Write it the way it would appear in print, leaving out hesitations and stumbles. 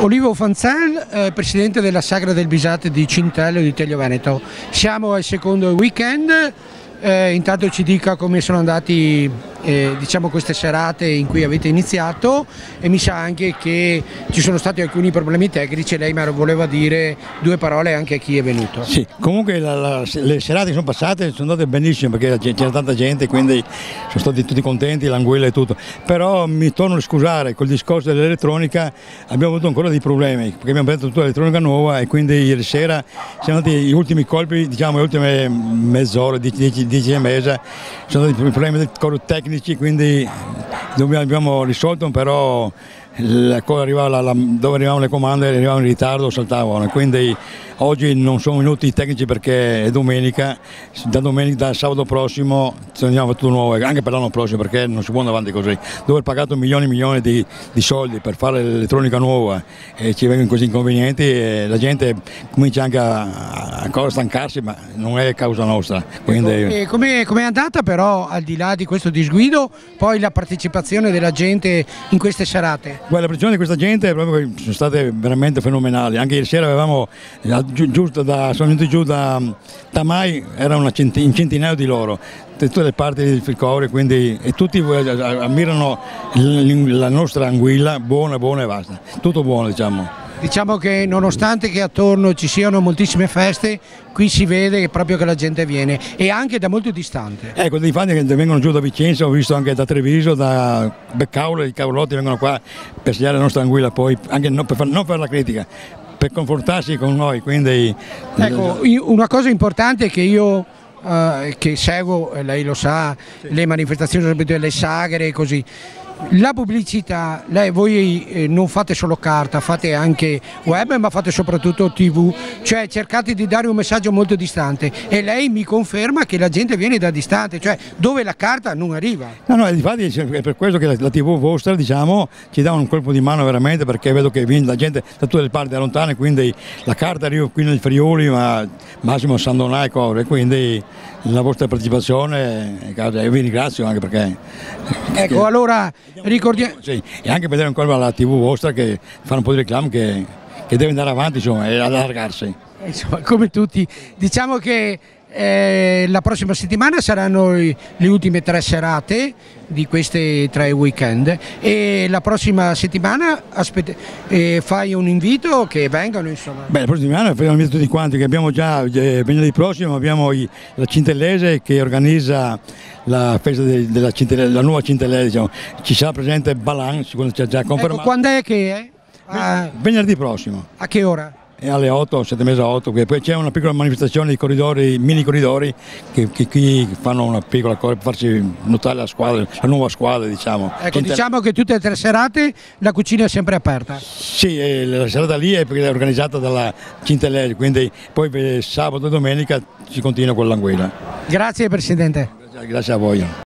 Olivo Fanzel, presidente della Sagra del Bisate di Cintello di Telio Veneto. Siamo al secondo weekend, intanto ci dica come sono andati diciamo queste serate in cui avete iniziato, e mi sa anche che ci sono stati alcuni problemi tecnici e lei mi voleva dire due parole anche a chi è venuto. Sì, comunque le serate che sono passate sono andate benissime perché c'era tanta gente, quindi sono stati tutti contenti, l'anguilla e tutto, però mi torno a scusare col discorso dell'elettronica, abbiamo avuto ancora dei problemi perché abbiamo preso tutta l'elettronica nuova e quindi ieri sera siamo andati gli ultimi colpi, diciamo le ultime mezz'ora, 10 e mezza, sono stati problemi tecnici, quindi abbiamo risolto, però dove arrivavano le comande arrivavano in ritardo, saltavano, quindi oggi non sono venuti i tecnici perché è domenica, da sabato prossimo andiamo a tutto nuovo, anche per l'anno prossimo, perché non si può andare avanti così, dove ho pagato milioni e milioni di soldi per fare l'elettronica nuova e ci vengono così inconvenienti e la gente comincia anche a stancarsi, ma non è causa nostra. Quindi... E come è andata però, al di là di questo disguido, poi la partecipazione della gente in queste serate? Guarda, la partecipazione di questa gente sono state veramente fenomenali, anche ieri sera avevamo sono venuti giù da Tamai, era un centinaio di loro, da tutte le parti del Fricorio, quindi, e tutti ammirano la nostra anguilla, buona e basta, tutto buono diciamo. Diciamo che nonostante che attorno ci siano moltissime feste, qui si vede proprio che la gente viene, e anche da molto distante. Ecco, dei fatti che vengono giù da Vicenza, ho visto anche da Treviso, da Beccaula, i Cavolotti vengono qua per segnare la nostra anguilla, poi anche non per la critica, per confortarsi con noi. Quindi... Ecco, una cosa importante che io che seguo, lei lo sa, sì, le manifestazioni, le sagre e così. La pubblicità, voi non fate solo carta, fate anche web, ma fate soprattutto TV, cioè cercate di dare un messaggio molto distante, e lei mi conferma che la gente viene da distante, cioè dove la carta non arriva. No, infatti è per questo che la TV vostra, diciamo, ci dà un colpo di mano veramente, perché vedo che viene la gente da tutte le parti da lontane, quindi la carta arriva qui nel Friuli, ma massimo a San Donà e cose, quindi la vostra partecipazione, e vi ringrazio anche perché... Ecco, allora ricordiamo... Sì, e anche vedere ancora la TV vostra che fa un po' di reclamo che deve andare avanti, insomma, e allargarsi. Insomma, come tutti, diciamo che la prossima settimana saranno le ultime 3 serate di questi 3 weekend, e la prossima settimana fai un invito che vengano, insomma. Beh, la prossima settimana facciamo un invito tutti quanti, che abbiamo già venerdì prossimo abbiamo la Cintellese che organizza la festa della Cintellese, la nuova Cintellese, diciamo. Ci sarà presente Balan, secondo ci ha già confermato. Ecco, quando è che è? Venerdì prossimo. A che ora? Alle 8, 7 mesi a 8, poi c'è una piccola manifestazione di corridori, mini corridori, che qui fanno una piccola cosa per farci notare la nuova squadra, diciamo. Ecco, diciamo che tutte e 3 serate la cucina è sempre aperta. Sì, la serata lì è organizzata dalla Cintellese, quindi poi sabato e domenica si continua con l'anguilla. Grazie Presidente. Grazie a voi.